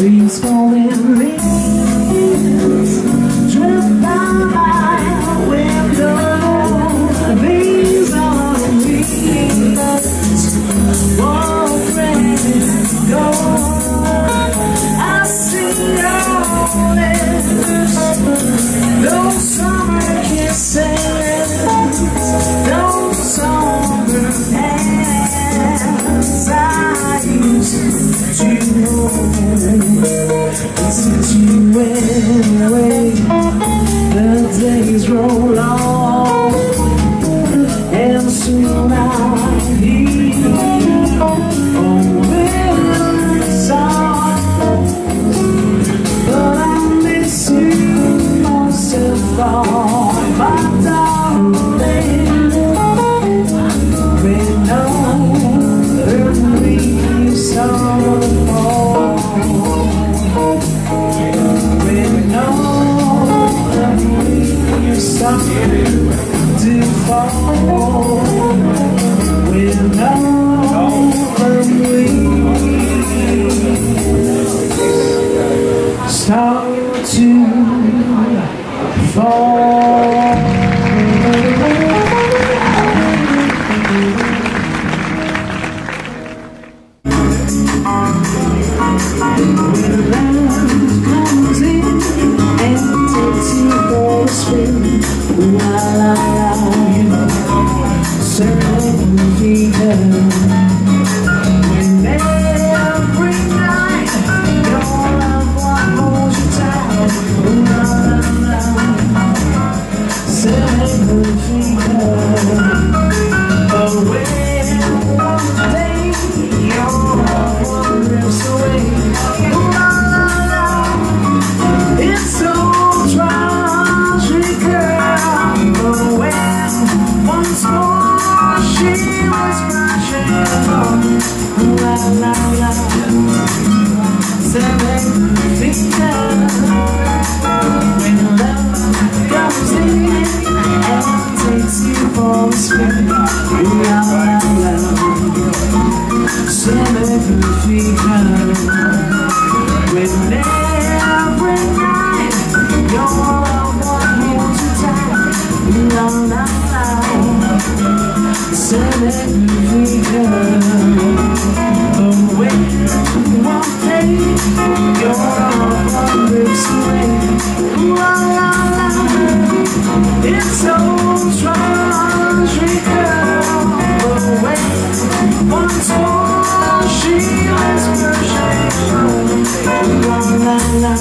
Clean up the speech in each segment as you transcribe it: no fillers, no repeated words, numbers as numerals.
Peaceful in leaves drip by my window. These are the weeks won't let go. I see all this, those summer kisses, those summer hands I used to hold. Since you went away, the days roll on, and soon I'll hear winter song. But I miss you most of all, my darling. When no earthly sorrow falls, to fall, with no leaves start to fall. When love comes in and takes you for a spin, while I love you, certainly when every night your loved one holds you tight, certainly but when one day your loved one drifts away, it's so tragic, girl. But when once more she was crashing, la la la, seven fingers. When love comes in and takes you for a spin, la la la, seven fingers. When every night your loved one holds you tight, la la la, seven fingers. But when one day your loved one drifts away, la la la, it's so tragic, girl. But when once more she whispers, la la la,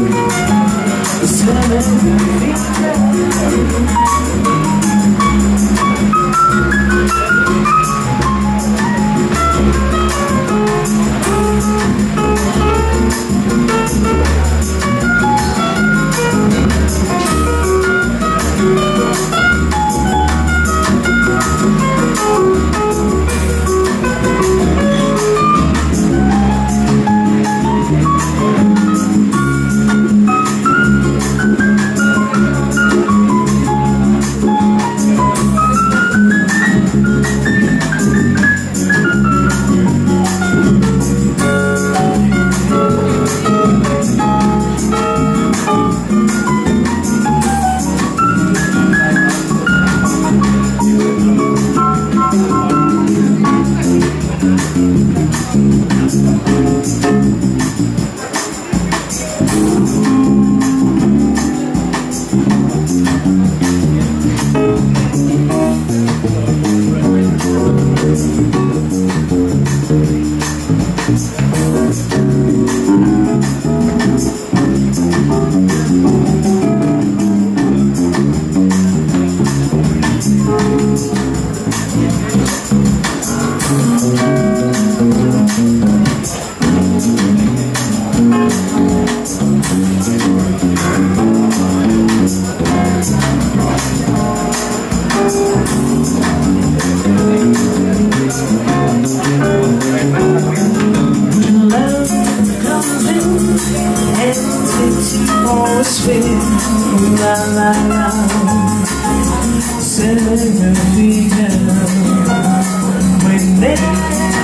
seven fingers. La la la, seven feet down. When